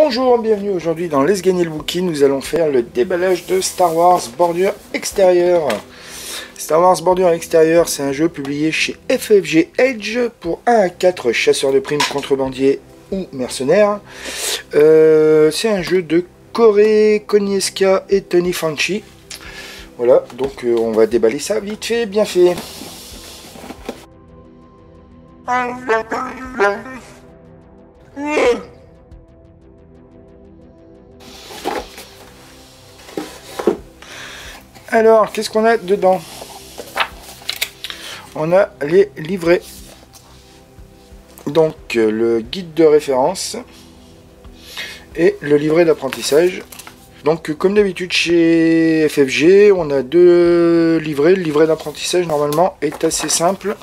Bonjour, bienvenue aujourd'hui dans Let's Gagner le Wookie. Nous allons faire le déballage de Star Wars Bordure Extérieure. Star Wars Bordure Extérieure, c'est un jeu publié chez FFG Edge pour 1 à 4 chasseurs de primes, contrebandiers ou mercenaires. C'est un jeu de Corey Konieska et Tony Franchi. Voilà, donc on va déballer ça vite fait, bien fait. Alors, qu'est-ce qu'on a dedans? On a les livrets. Donc, le guide de référence et le livret d'apprentissage. Donc, comme d'habitude chez FFG, on a deux livrets. Le livret d'apprentissage, normalement, est assez simple.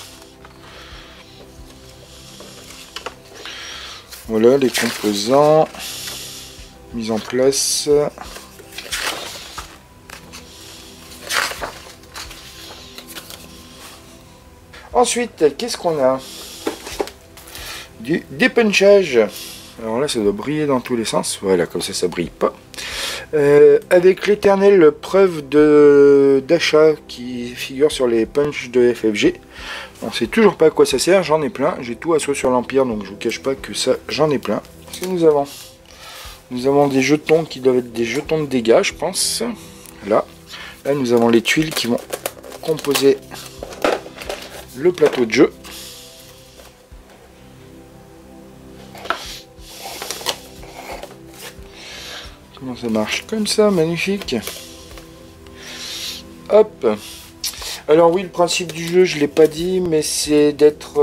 Voilà, les composants. Mise en place. Ensuite, qu'est-ce qu'on a? Du dépunchage. Alors là, ça doit briller dans tous les sens. Voilà, comme ça brille pas. Avec l'éternelle preuve d'achat qui figure sur les punchs de FFG. On sait toujours pas à quoi ça sert. J'en ai plein. J'ai tout assaut sur l'Empire, donc je vous cache pas que ça, j'en ai plein. Qu'est-ce que nous avons? Nous avons des jetons qui doivent être des jetons de dégâts, je pense. Là, nous avons les tuiles qui vont composer le plateau de jeu. Comment ça marche? Comme ça, magnifique. Hop. Alors oui, le principe du jeu, je l'ai pas dit, mais c'est d'être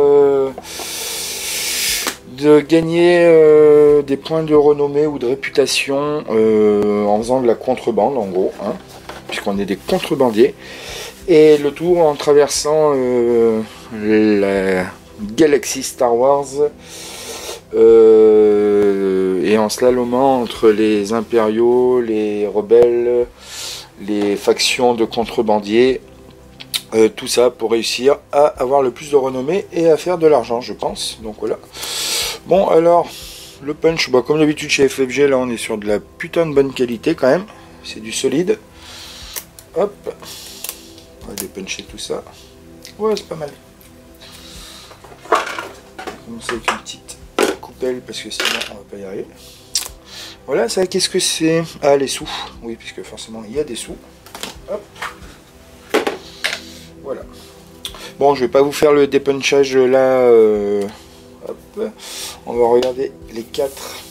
de gagner des points de renommée ou de réputation en faisant de la contrebande, en gros, hein, puisqu'on est des contrebandiers. Et le tout en traversant la galaxie Star Wars et en slalomant entre les impériaux, les rebelles, les factions de contrebandiers, tout ça pour réussir à avoir le plus de renommée et à faire de l'argent, je pense. Donc voilà. Bon, alors le punch, bah, comme d'habitude chez FFG, là on est sur de la putain de bonne qualité quand même. C'est du solide. Hop. On va dépuncher tout ça. Ouais, c'est pas mal. On va commencer avec une petite coupelle parce que sinon on va pas y arriver. Voilà, ça, qu'est-ce que c'est? Ah, les sous. Oui, puisque forcément il y a des sous. Hop. Voilà. Bon, je vais pas vous faire le dépunchage là. Hop. On va regarder les 4.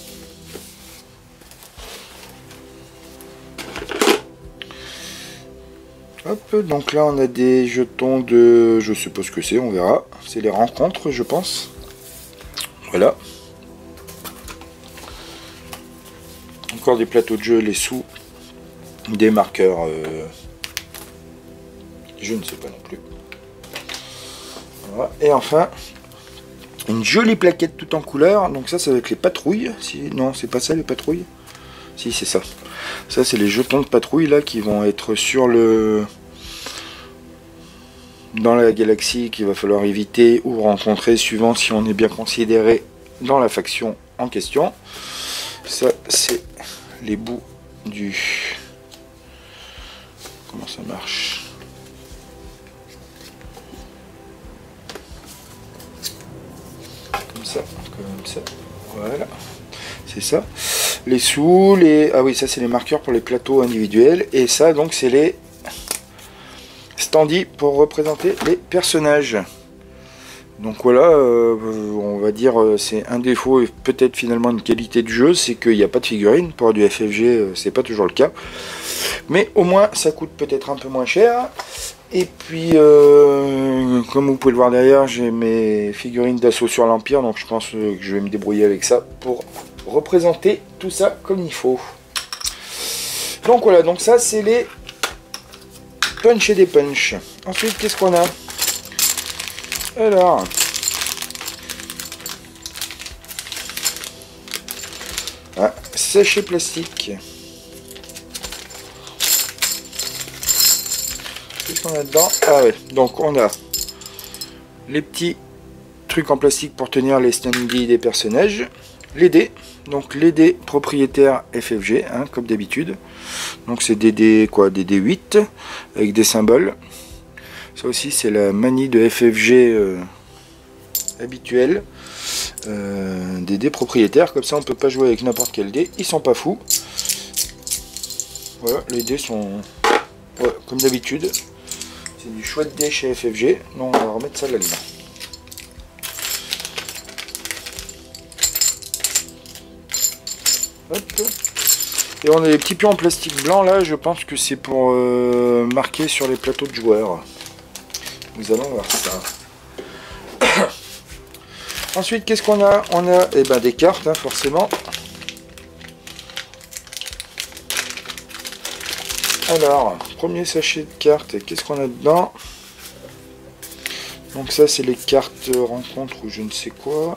Hop, donc là on a des jetons de... je sais pas ce que c'est, on verra. C'est les rencontres, je pense. Voilà. Encore des plateaux de jeu, les sous. Des marqueurs. Je ne sais pas non plus. Voilà. Et enfin, une jolie plaquette tout en couleur. Donc ça, c'est avec les patrouilles. Si... non, c'est pas ça les patrouilles. Si, c'est ça. Ça, c'est les jetons de patrouille là qui vont être sur le... dans la galaxie qu'il va falloir éviter ou rencontrer suivant si on est bien considéré dans la faction en question. Ça, c'est les bouts du... comment ça marche? Comme ça, comme ça. Voilà. C'est ça. Les sous, les... ah oui, ça c'est les marqueurs pour les plateaux individuels. Et ça, donc, c'est les standees pour représenter les personnages. Donc voilà, on va dire, c'est un défaut et peut-être finalement une qualité de jeu, c'est qu'il n'y a pas de figurines. Pour du FFG, c'est pas toujours le cas. Mais au moins, ça coûte peut-être un peu moins cher. Et puis, comme vous pouvez le voir derrière, j'ai mes figurines d'assaut sur l'Empire. Donc je pense que je vais me débrouiller avec ça pour représenter tout ça comme il faut. Donc voilà, donc ça c'est les punch et des punch. Ensuite, qu'est-ce qu'on a? Alors, sachet plastique. Qu'est-ce qu'on a dedans? Ah ouais, donc on a les petits trucs en plastique pour tenir les standees des personnages, les dés, Donc les dés propriétaires FFG, hein, comme d'habitude. Donc c'est des dés quoi, des dés 8 avec des symboles. Ça aussi c'est la manie de FFG habituelle. Des dés propriétaires, comme ça on peut pas jouer avec n'importe quel dé, ils sont pas fous. Voilà, les dés sont comme d'habitude. C'est du chouette dé chez FFG. Donc on va remettre ça là-dedans. Hop. Et on a des petits pions en plastique blanc là, je pense que c'est pour marquer sur les plateaux de joueurs. Nous allons voir ça. Ensuite, qu'est-ce qu'on a? On a des cartes, hein, forcément. Alors, premier sachet de cartes, qu'est-ce qu'on a dedans? Donc ça, c'est les cartes rencontres ou je ne sais quoi.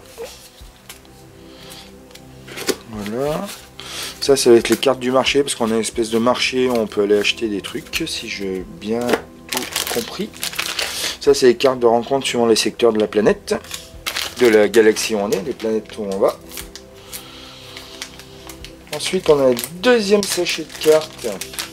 Voilà. Ça, ça va être les cartes du marché, parce qu'on a une espèce de marché où on peut aller acheter des trucs, si j'ai bien tout compris. Ça, c'est les cartes de rencontre suivant les secteurs de la planète, de la galaxie où on est, les planètes où on va. Ensuite, on a le deuxième sachet de cartes,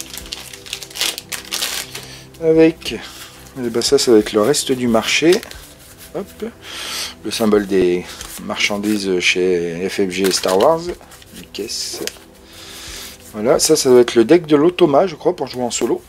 avec, ça va être le reste du marché. Hop. Le symbole des marchandises chez FFG et Star Wars. Les caisses. Voilà, ça doit être le deck de l'automa, je crois, pour jouer en solo.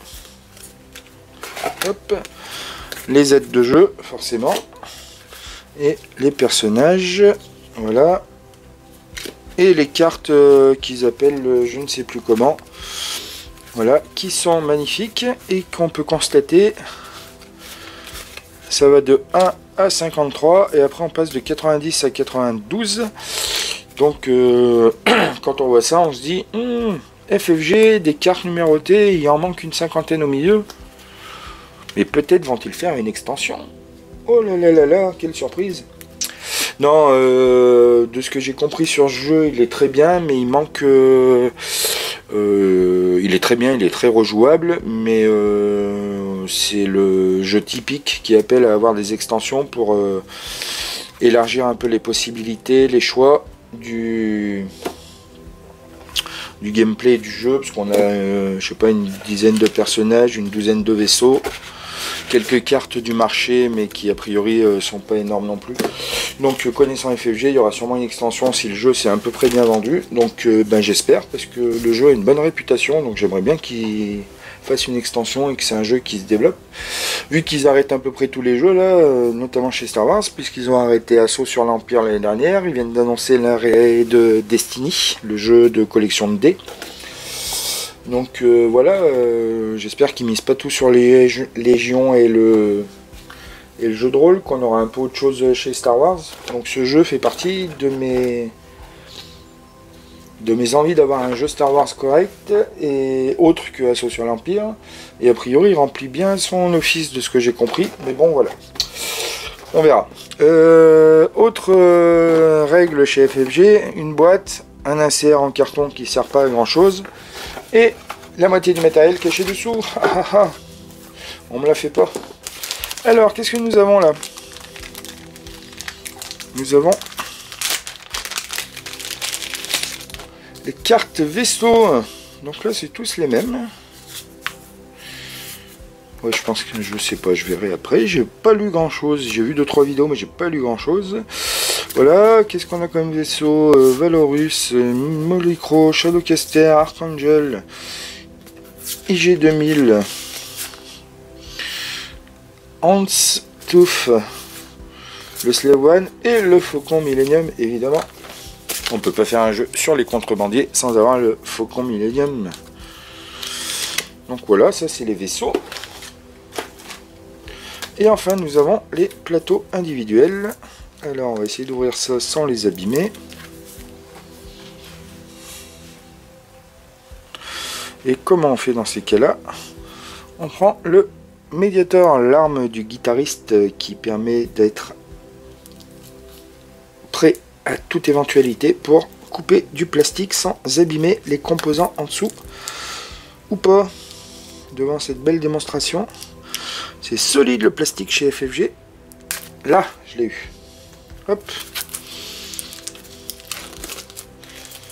Hop. Les aides de jeu, forcément. Et les personnages. Voilà. Et les cartes qu'ils appellent je ne sais plus comment. Voilà, qui sont magnifiques et qu'on peut constater. Ça va de 1 à 53 et après on passe de 90 à 92. Donc quand on voit ça, on se dit FFG, des cartes numérotées, il en manque une cinquantaine au milieu. Mais peut-être vont-ils faire une extension. Oh là là là là, quelle surprise. Non, de ce que j'ai compris sur ce jeu, il est très bien, mais il manque... il est très bien, il est très rejouable, mais c'est le jeu typique qui appelle à avoir des extensions pour élargir un peu les possibilités, les choix du gameplay du jeu, parce qu'on a je sais pas, une dizaine de personnages, une douzaine de vaisseaux, quelques cartes du marché, mais qui a priori sont pas énormes non plus. Donc connaissant FFG, il y aura sûrement une extension si le jeu s'est à peu près bien vendu. Donc j'espère, parce que le jeu a une bonne réputation, donc j'aimerais bien qu'il fasse une extension et que c'est un jeu qui se développe. Vu qu'ils arrêtent à peu près tous les jeux là, notamment chez Star Wars, puisqu'ils ont arrêté Assaut sur l'Empire l'année dernière, ils viennent d'annoncer l'arrêt de Destiny, le jeu de collection de dés. Donc voilà, j'espère qu'ils misent pas tout sur les Légions et le jeu de rôle, qu'on aura un peu autre chose chez Star Wars. Donc ce jeu fait partie de mes envies d'avoir un jeu Star Wars correct et autre que Assaut sur l'Empire. Et a priori il remplit bien son office de ce que j'ai compris, mais bon voilà, on verra. Autre règle chez FFG, une boîte, un insert en carton qui sert pas à grand chose et la moitié du matériel caché dessous. On me la fait pas. Alors qu'est-ce que nous avons là? Nous avons les cartes vaisseaux. Donc là c'est tous les mêmes. Ouais, je pense que je sais pas, je verrai après. J'ai pas lu grand chose, j'ai vu 2-3 vidéos mais j'ai pas lu grand chose. Voilà, qu'est-ce qu'on a comme vaisseau? Valorus, Molicro, Shadowcaster, Archangel, IG-2000, Hans Tooth, le Slave One et le Faucon Millennium, évidemment. On peut pas faire un jeu sur les contrebandiers sans avoir le Faucon Millennium. Donc voilà, ça c'est les vaisseaux. Et enfin nous avons les plateaux individuels. Alors on va essayer d'ouvrir ça sans les abîmer. Et comment on fait dans ces cas-là? On prend le médiator, l'arme du guitariste qui permet d'être prêt à toute éventualité pour couper du plastique sans abîmer les composants en dessous. Ou pas. Devant cette belle démonstration. C'est solide le plastique chez FFG. Là, je l'ai eu. Hop.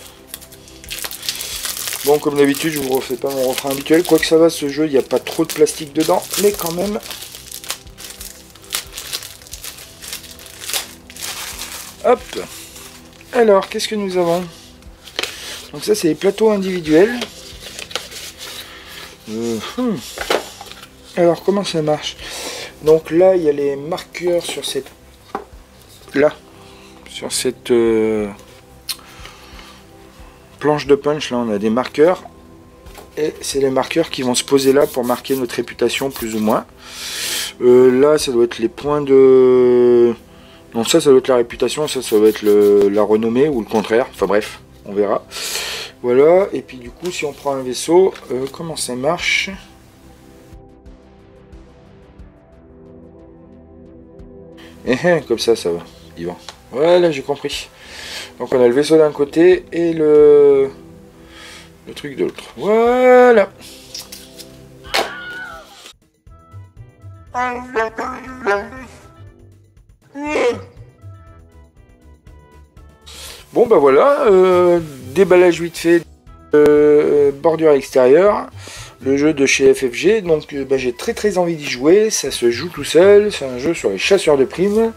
Bon, comme d'habitude, je vous refais pas mon refrain habituel. Quoique ça va, ce jeu, il n'y a pas trop de plastique dedans, mais quand même. Hop. Alors, qu'est-ce que nous avons? Donc ça, c'est les plateaux individuels. Alors, comment ça marche? Donc là, il y a les marqueurs sur cette... Là. Sur cette... planche de punch, là, on a des marqueurs. Et c'est les marqueurs qui vont se poser là pour marquer notre réputation, plus ou moins. Là, ça doit être les points de... Donc ça doit être la réputation, ça doit être la renommée ou le contraire. Enfin bref, on verra. Voilà, et puis du coup, si on prend un vaisseau, comment ça marche? Comme ça va, Yvan. Voilà, j'ai compris. Donc on a le vaisseau d'un côté et le truc de l'autre. Voilà. Bon bah voilà, déballage vite fait, bordure extérieure, le jeu de chez FFG, donc bah, j'ai très envie d'y jouer, ça se joue tout seul, c'est un jeu sur les chasseurs de primes.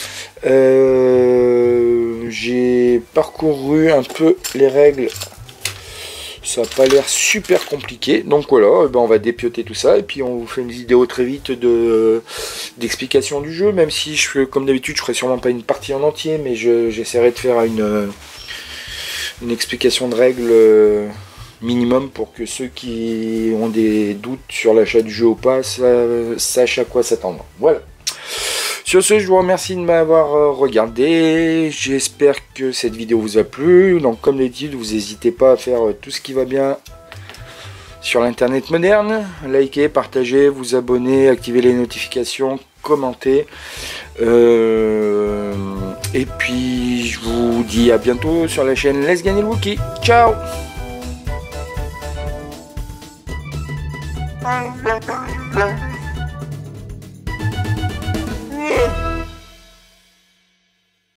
J'ai parcouru un peu les règles, ça n'a pas l'air super compliqué, donc voilà, ben on va dépioter tout ça et puis on vous fait une vidéo très vite d'explication du jeu, même si comme d'habitude je ferai sûrement pas une partie en entier, mais j'essaierai de faire une explication de règles minimum pour que ceux qui ont des doutes sur l'achat du jeu ou pas sachent à quoi s'attendre. Voilà. Sur ce, je vous remercie de m'avoir regardé. J'espère que cette vidéo vous a plu. Donc, comme d'habitude, vous n'hésitez pas à faire tout ce qui va bien sur l'internet moderne. Likez, partagez, vous abonnez, activez les notifications, commentez. Et puis, je vous dis à bientôt sur la chaîne Let's Gagner le Wookie. Ciao!